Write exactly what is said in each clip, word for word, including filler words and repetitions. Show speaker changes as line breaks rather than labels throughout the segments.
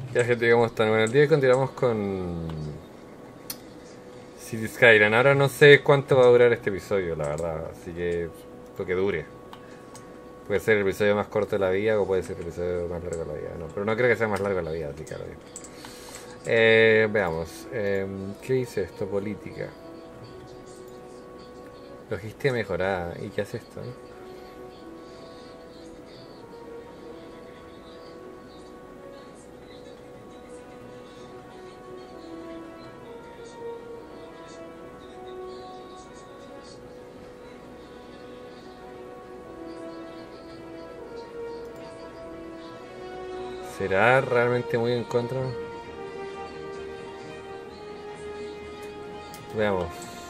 Ya gente, ¿cómo están? Bueno, el día de hoy continuamos con City Skyline. Ahora no sé cuánto va a durar este episodio, la verdad. Así que lo que dure. Puede ser el episodio más corto de la vida o puede ser el episodio más largo de la vida. No, pero no creo que sea más largo de la vida, así que ahora bien. Eh, veamos. Eh, ¿Qué dice esto? Política. Logística mejorada. ¿Y qué hace esto? ¿Será realmente muy en contra? Veamos.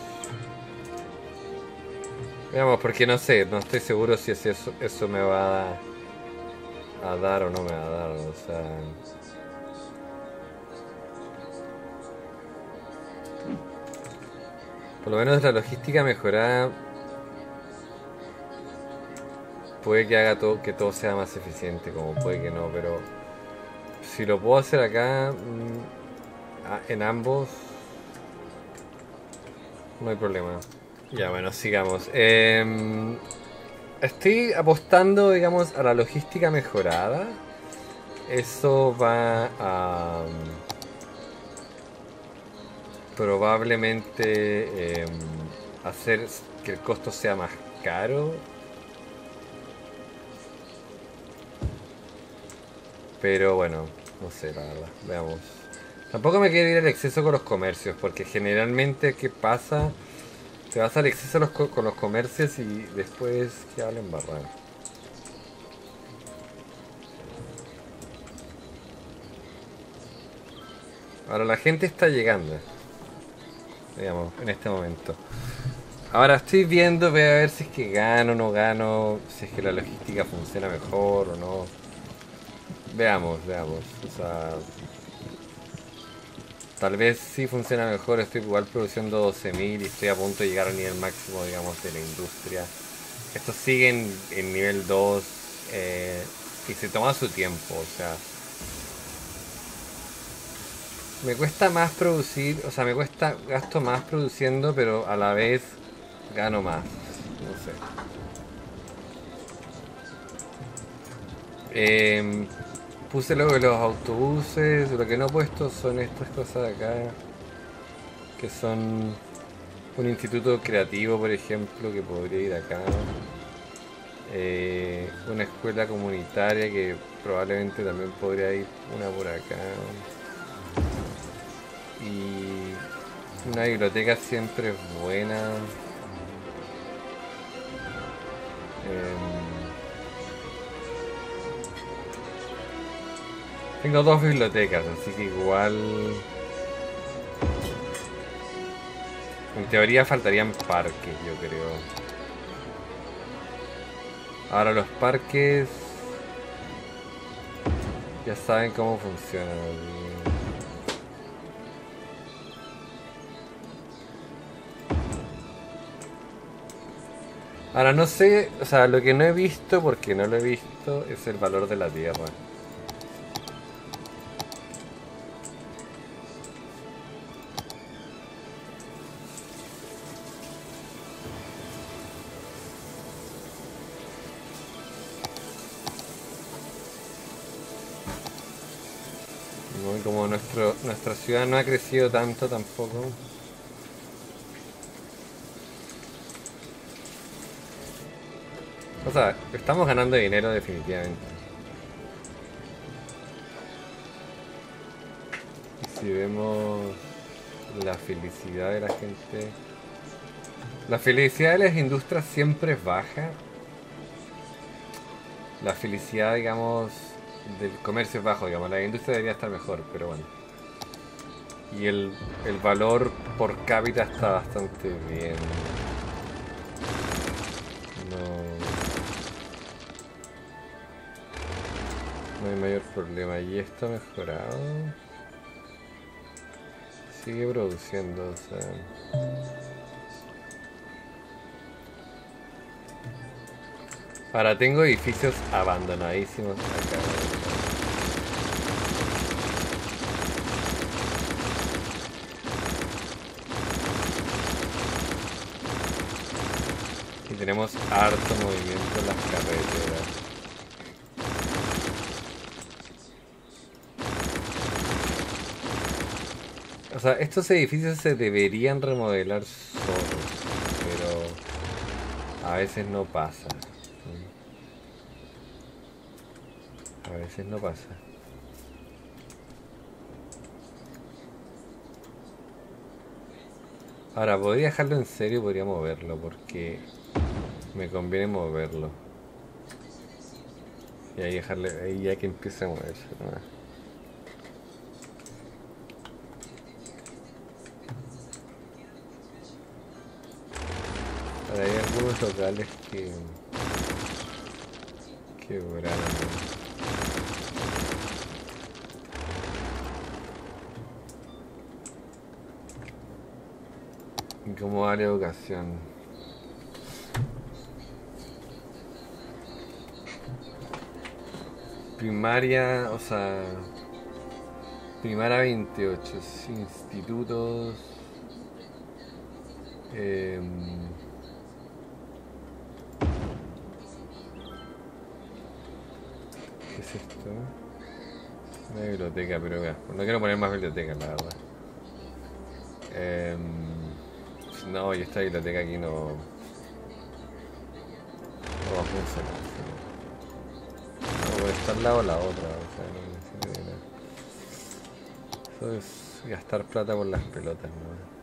Veamos, porque no sé, no estoy seguro si es eso, eso me va a, a dar o no me va a dar. O sea, por lo menos la logística mejorada puede que haga todo, que todo sea más eficiente, como puede que no, pero si lo puedo hacer acá, mm, en ambos, no hay problema. Ya, bueno, sigamos. Eh, estoy apostando, digamos, a la logística mejorada. Eso va a probablemente eh, hacer que el costo sea más caro. Pero bueno, no sé, la verdad. Veamos. Tampoco me quiero ir al exceso con los comercios, porque generalmente, ¿qué pasa? Te vas al exceso los co- con los comercios y después que hablen barra. Ahora la gente está llegando, digamos, en este momento. Ahora estoy viendo, voy a ver si es que gano o no gano, si es que la logística funciona mejor o no. Veamos, veamos. O sea, tal vez sí funciona mejor, estoy igual produciendo doce mil y estoy a punto de llegar al nivel máximo, digamos, de la industria. Esto sigue en, en nivel dos eh, y se toma su tiempo, o sea, me cuesta más producir, o sea, me cuesta, gasto más produciendo, pero a la vez gano más, no sé. Eh, Puse luego de los autobuses, lo que no he puesto son estas cosas de acá, que son un instituto creativo, por ejemplo, que podría ir acá. Eh, una escuela comunitaria que probablemente también podría ir una por acá. Y una biblioteca siempre es buena. Eh, Tengo dos bibliotecas, así que igual... En teoría faltarían parques, yo creo. Ahora los parques... Ya saben cómo funcionan. Ahora no sé, o sea, lo que no he visto, porque no lo he visto, es el valor de la tierra. ¿No? Y como nuestro, nuestra ciudad no ha crecido tanto tampoco. O sea, estamos ganando dinero definitivamente. Y si vemos la felicidad de la gente... La felicidad de las industrias siempre es baja. La felicidad, digamos, del comercio es bajo, digamos. La industria debería estar mejor, pero bueno. Y el, el valor por cápita está bastante bien. No, no hay mayor problema. ¿Y esto ha mejorado? Sigue produciendo, o sea... Ahora tengo edificios abandonadísimos acá. tenemos harto movimiento en las carreteras. O sea, estos edificios se deberían remodelar solos, pero a veces no pasa. A veces no pasa. Ahora, podría dejarlo en serio, podría moverlo, porque me conviene moverlo. Y ahí dejarle, ahí ya que empiece a moverse, ¿no? Ahora hay algunos locales que quebraron. Como área de educación. Primaria, o sea, primaria veintiocho, institutos. Eh, ¿Qué es esto? Una biblioteca, pero vea, no quiero poner más bibliotecas, la verdad. Eh, no, y esta biblioteca aquí no, no va a funcionar. No, puede estar al lado o la otra, o sea, no me sirve de nada. Eso es gastar plata por las pelotas, ¿no?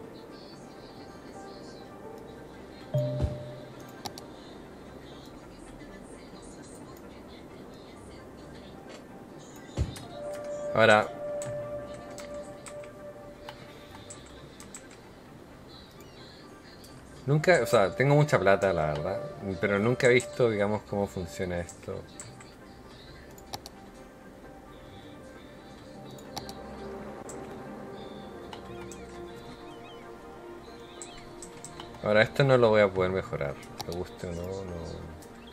Ahora, nunca, o sea, tengo mucha plata, la verdad, pero nunca he visto, digamos, cómo funciona esto. Ahora, esto no lo voy a poder mejorar, te guste o no, no.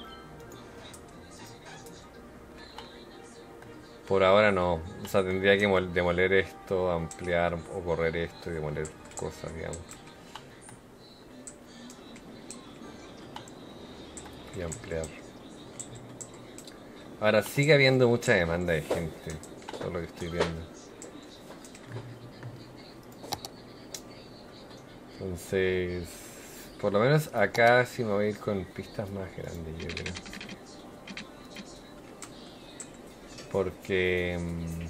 Por ahora no, o sea, tendría que mol- demoler esto, ampliar o correr esto y demoler cosas, digamos. Y ampliar. Ahora sigue habiendo mucha demanda de gente, por lo que estoy viendo. Entonces, por lo menos acá sí me voy a ir con pistas más grandes, yo creo. Porque... mm,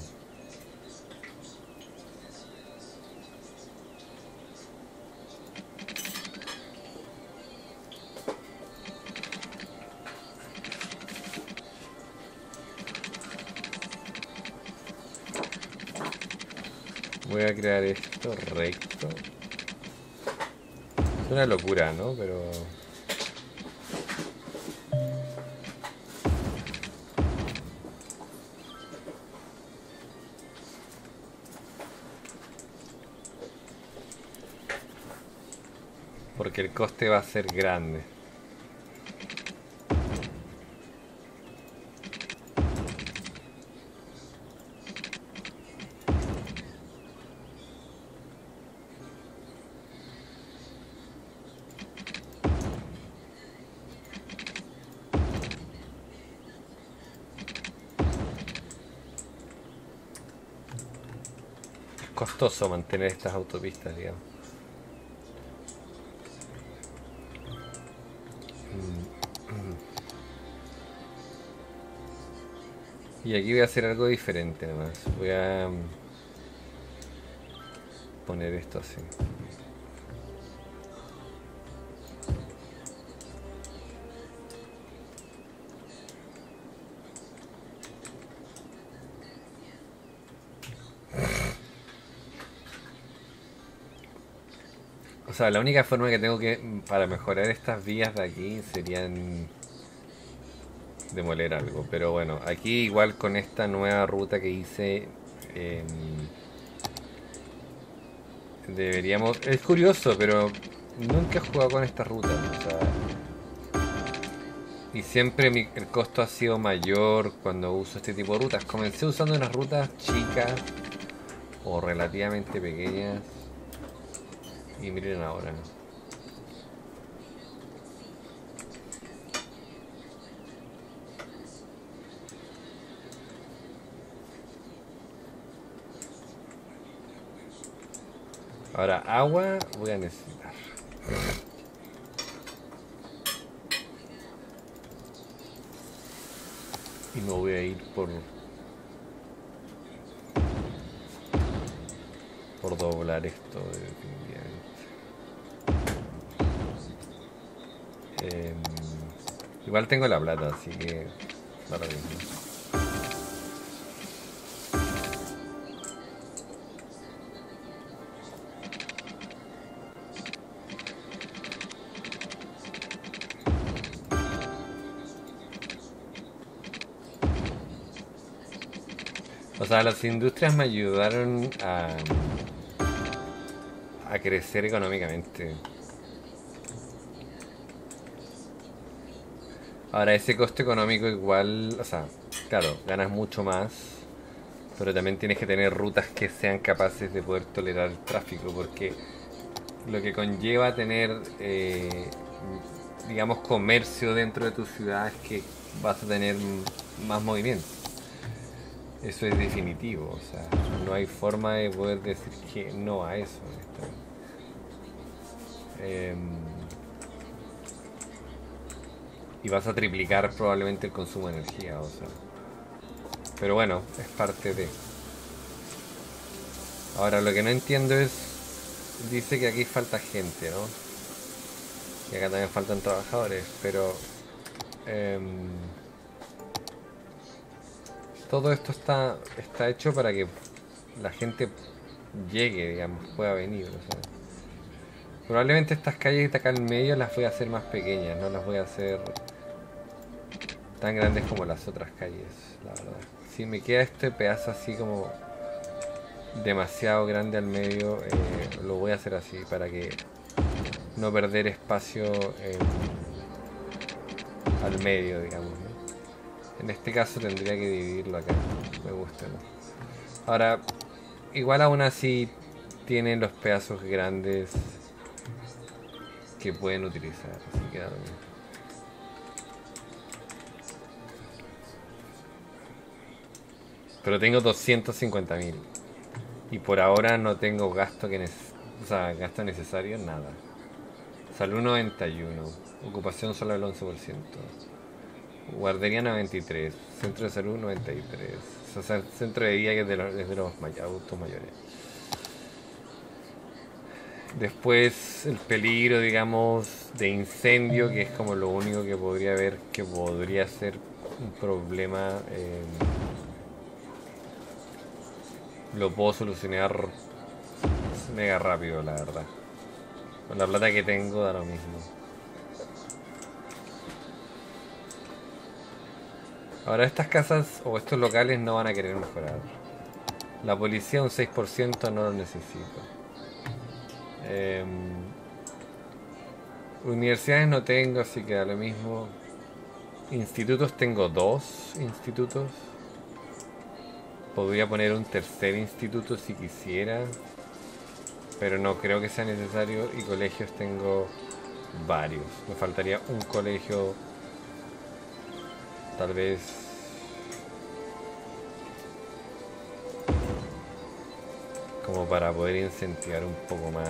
voy a crear esto recto. Es una locura, ¿no? Pero... porque el coste va a ser grande. Es costoso mantener estas autopistas, digamos. Y aquí voy a hacer algo diferente nomás. Voy a mm, poner esto así. O sea, la única forma que tengo que mm, para mejorar estas vías de aquí serían demoler algo. Pero bueno, aquí igual con esta nueva ruta que hice, em, deberíamos... Es curioso, pero nunca he jugado con esta ruta. O sea, y siempre mi- el costo ha sido mayor cuando uso este tipo de rutas. Comencé usando unas rutas chicas o relativamente pequeñas. Y miren ahora, ¿no? Ahora, agua voy a necesitar. Y me voy a ir por... Por doblar esto, definitivamente. Eh, igual tengo la plata, así que... Da lo mismo. O sea, las industrias me ayudaron a, a crecer económicamente. Ahora, ese costo económico igual, o sea, claro, ganas mucho más, pero también tienes que tener rutas que sean capaces de poder tolerar el tráfico, porque lo que conlleva tener, eh, digamos, comercio dentro de tu ciudad es que vas a tener más movimiento. Eso es definitivo, o sea, no hay forma de poder decir que no a eso. Eh, y vas a triplicar probablemente el consumo de energía, o sea. Pero bueno, es parte de. Ahora, lo que no entiendo es, dice que aquí falta gente, ¿no? Y acá también faltan trabajadores, pero... Eh, todo esto está, está hecho para que la gente llegue, digamos, pueda venir. O sea, probablemente estas calles de acá en medio las voy a hacer más pequeñas, no las voy a hacer tan grandes como las otras calles, la verdad. Si me queda este pedazo así como demasiado grande al medio, eh, lo voy a hacer así para que no perder espacio en, al medio, digamos, ¿no? En este caso tendría que dividirlo acá. Me gusta, ¿no? Ahora, igual aún así tienen los pedazos grandes que pueden utilizar. Así que da lo mismo. Pero tengo doscientos cincuenta mil. Y por ahora no tengo gasto que neces o sea, gasto necesario, nada. Salud noventa y uno. Ocupación solo el once por ciento. Guardería noventa y tres, centro de salud noventa y tres, o sea, centro de día que es de los, es de los may adultos mayores. Después el peligro, digamos, de incendio, que es como lo único que podría haber, que podría ser un problema, eh, lo puedo solucionar mega rápido, la verdad. Con la plata que tengo da lo mismo. Ahora estas casas o estos locales no van a querer mejorar. La policía un seis por ciento no lo necesito. Eh, universidades no tengo, así que da lo mismo. Institutos tengo dos institutos. Podría poner un tercer instituto si quisiera, pero no creo que sea necesario. Y colegios tengo varios. Me faltaría un colegio. Tal vez como para poder incentivar un poco más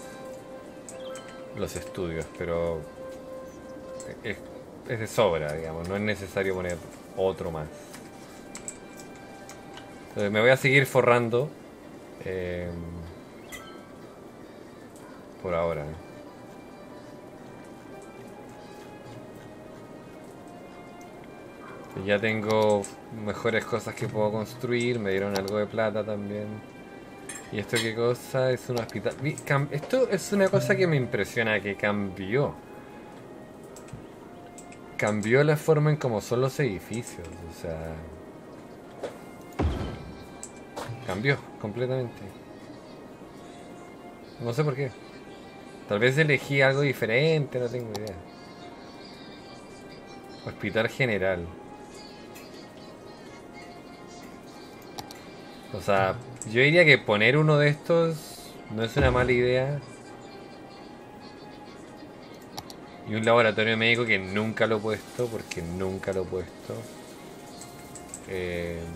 los estudios, pero es, es de sobra, digamos, no es necesario poner otro más. Entonces me voy a seguir forrando eh, por ahora. Ya tengo mejores cosas que puedo construir, me dieron algo de plata también. ¿Y esto qué cosa? Es un hospital. Esto es una cosa que me impresiona, que cambió. Cambió la forma en cómo son los edificios, o sea... Cambió completamente. No sé por qué. Tal vez elegí algo diferente, no tengo idea. Hospital General. O sea, yo diría que poner uno de estos no es una mala idea. Y un laboratorio médico que nunca lo he puesto, porque nunca lo he puesto. Eh...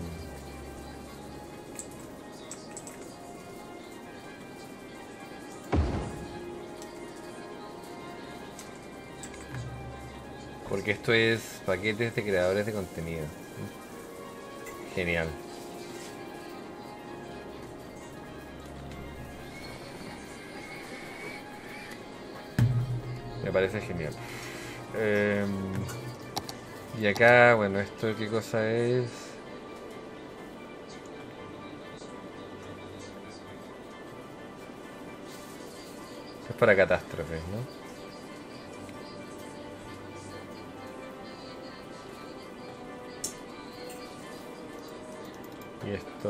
Porque esto es paquetes de creadores de contenido. Genial. Me parece genial. Eh, y acá, bueno, esto qué cosa es. Es para catástrofes, ¿no? Y esto...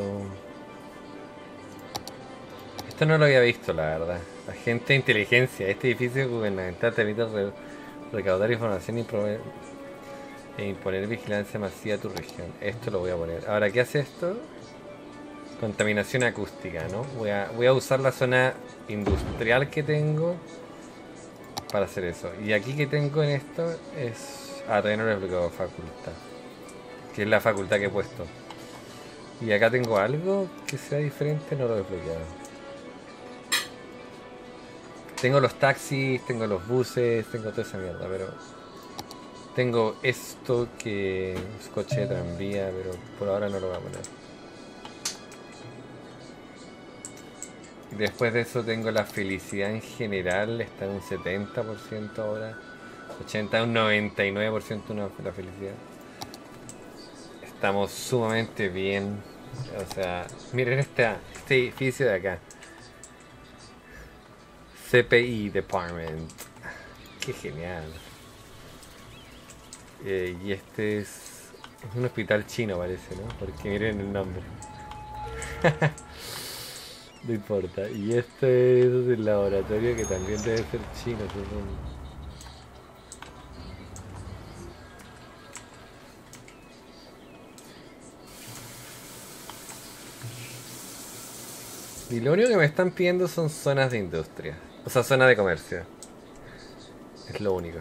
Esto no lo había visto, la verdad. Agente de inteligencia. Este edificio gubernamental te permite re recaudar información y proveer e imponer vigilancia masiva a tu región. Esto lo voy a poner. Ahora, ¿qué hace esto? Contaminación acústica, ¿no? Voy a, voy a usar la zona industrial que tengo para hacer eso. Y aquí que tengo en esto es... Ah, todavía no lo he explicado. Facultad. Que es la facultad que he puesto. Y acá tengo algo que sea diferente, no lo he desbloqueado. Tengo los taxis, tengo los buses, tengo toda esa mierda, pero... Tengo esto que es coche de tranvía, pero por ahora no lo voy a poner. Y después de eso tengo la felicidad en general, está en un setenta por ciento ahora. ochenta, un noventa y nueve por ciento una, la felicidad. Estamos sumamente bien. O sea, miren este, este edificio de acá. C P I Department. Qué genial. Eh, y este es, es un hospital chino, parece, ¿no? Porque miren el nombre. No importa. Y este es el laboratorio que también debe ser chino, supongo. Y lo único que me están pidiendo son zonas de industria. O sea, zonas de comercio. Es lo único.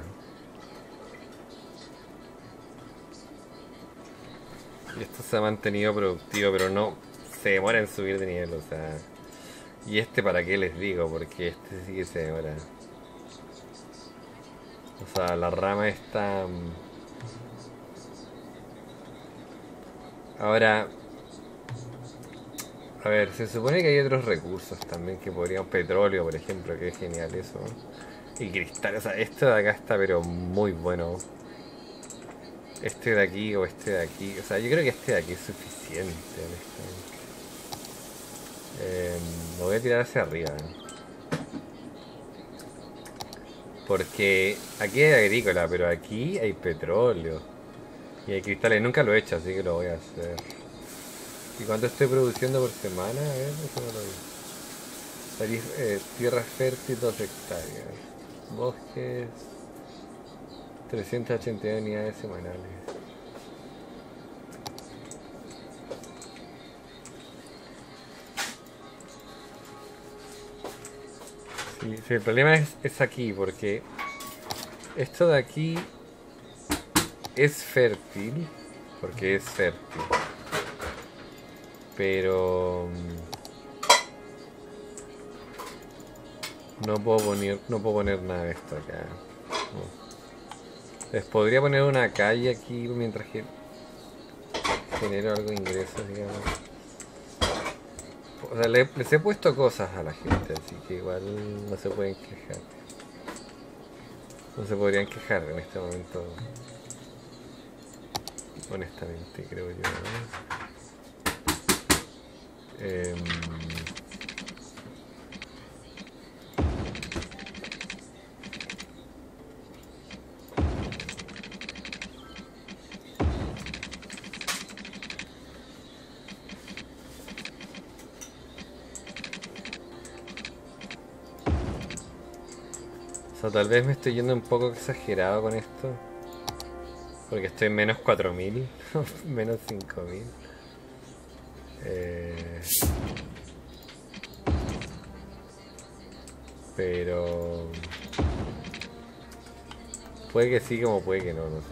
Y esto se ha mantenido productivo, pero no se demora en subir de nivel, o sea... Y este para qué les digo, porque este sí que se demora. O sea, la rama está... Ahora... A ver, se supone que hay otros recursos también que podrían... Petróleo, por ejemplo, que es genial eso. Y cristal, o sea, esto de acá está pero muy bueno. Este de aquí o este de aquí. O sea, yo creo que este de aquí es suficiente, honestamente. Eh, lo voy a tirar hacia arriba. Porque aquí hay agrícola, pero aquí hay petróleo. Y hay cristales. Nunca lo he hecho, así que lo voy a hacer. ¿Y cuánto estoy produciendo por semana? A ver, eso no lo vi. Tarif, eh, tierra fértil, dos hectáreas. Bosques... trescientas ochenta y dos unidades semanales. Sí, sí, el problema es, es aquí, porque esto de aquí es fértil, porque es fértil, pero no puedo poner, no puedo poner nada de esto acá. No. Les podría poner una calle aquí mientras que genero algo de ingresos, digamos. O sea, le, les he puesto cosas a la gente, así que igual no se pueden quejar. No se podrían quejar en este momento. Honestamente, creo yo, ¿no? Eh, O sea, tal vez me estoy yendo un poco exagerado con esto. Porque estoy en menos cuatro mil. Menos cinco mil. Eh... Pero... Puede que sí, como puede que no, no sé.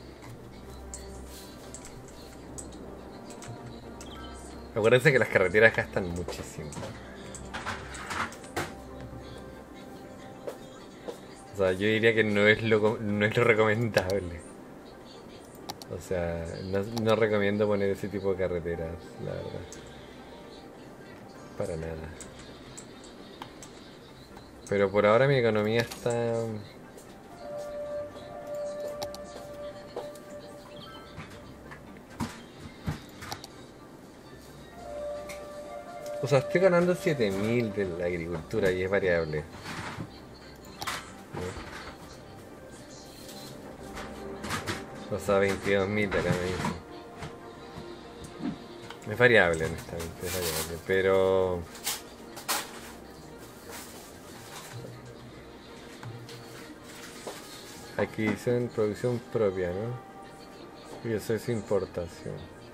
Acuérdense que las carreteras gastan muchísimo. O sea, yo diría que no es lo, co- no es lo recomendable. O sea, no, no recomiendo poner ese tipo de carreteras, la verdad. Para nada. Pero por ahora mi economía está... O sea, estoy ganando siete mil de la agricultura y es variable. ¿No? O sea, veintidós mil de acá me dicen. Es variable, honestamente, es variable. Pero... Adquisición, producción propia, ¿no? Y eso es importación.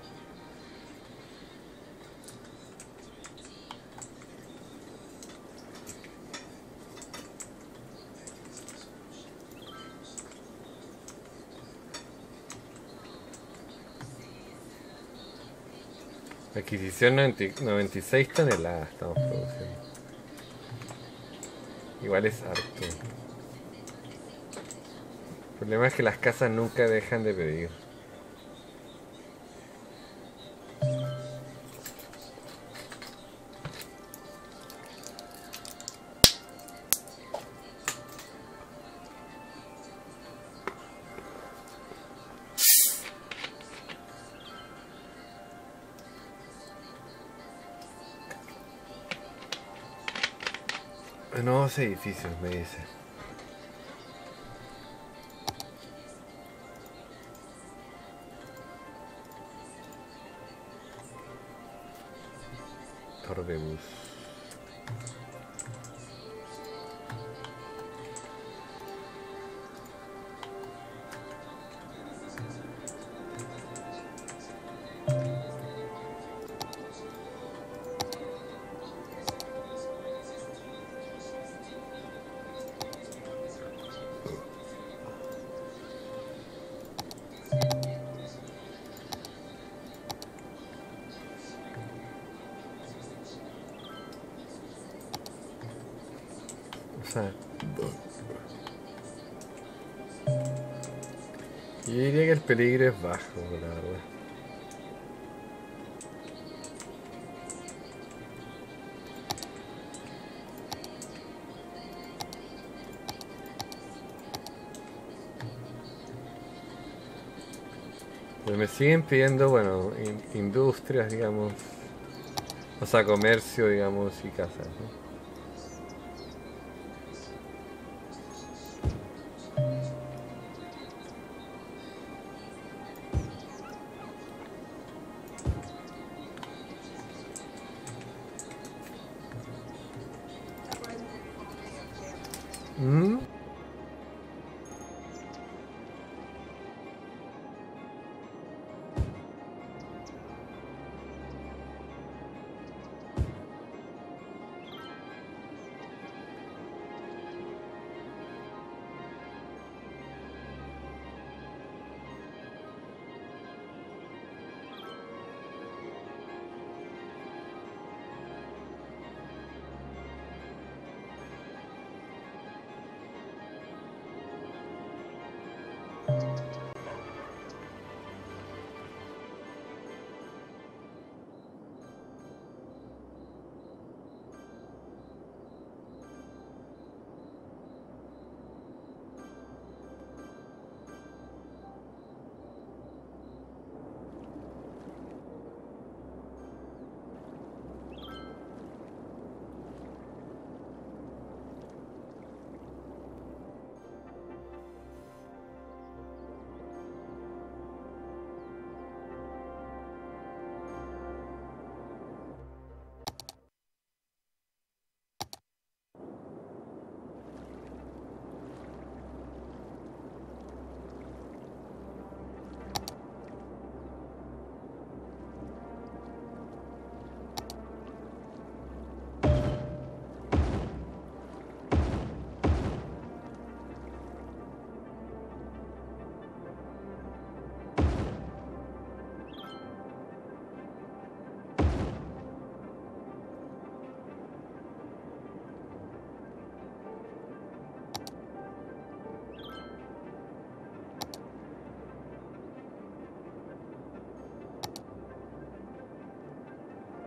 Adquisición noventa y- noventa y seis toneladas estamos produciendo. Igual es harto. El problema es que las casas nunca dejan de pedir. Nuevos edificios, me dice. Torbebus. O sea, yo diría que el peligro es bajo, la verdad. Pero me siguen pidiendo, bueno, in- industrias, digamos. O sea, comercio, digamos, y casas, ¿no? ¿Mm?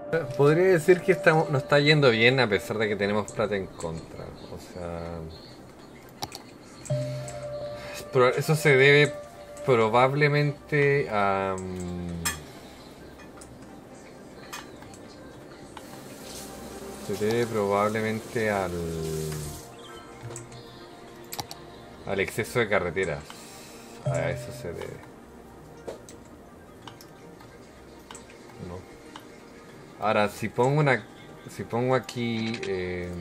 Podría decir que estamos, nos está yendo bien a pesar de que tenemos plata en contra. O sea, pero eso se debe probablemente a... mm, se debe probablemente al... al exceso de carreteras. A eso se debe. ¿No? Ahora, si pongo una... Si pongo aquí... eh,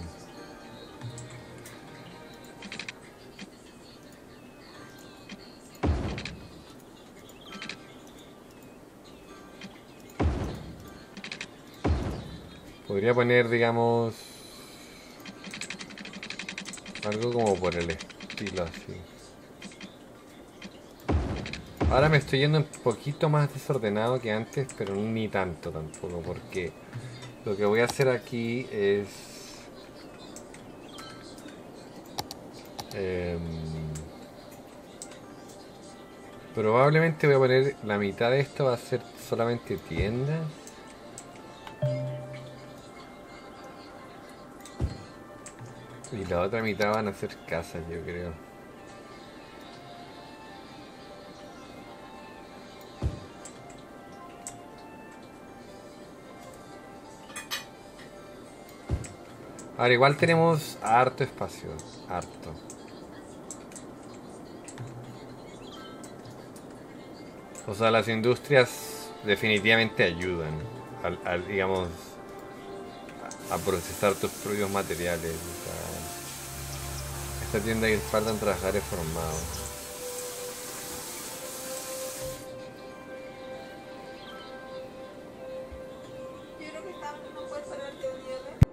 podría poner, digamos... algo como por el estilo así. Ahora me estoy yendo un poquito más desordenado que antes, pero ni tanto tampoco, porque lo que voy a hacer aquí es... em, probablemente voy a poner la mitad de esto va a ser solamente tiendas. Y la otra mitad van a ser casas, yo creo. Ahora igual tenemos harto espacio, harto. O sea, las industrias definitivamente ayudan al, al, digamos, a procesar tus propios materiales. O sea, esta tienda que faltan trabajadores formados.
Yo creo que está, no puedes pararte de nieve.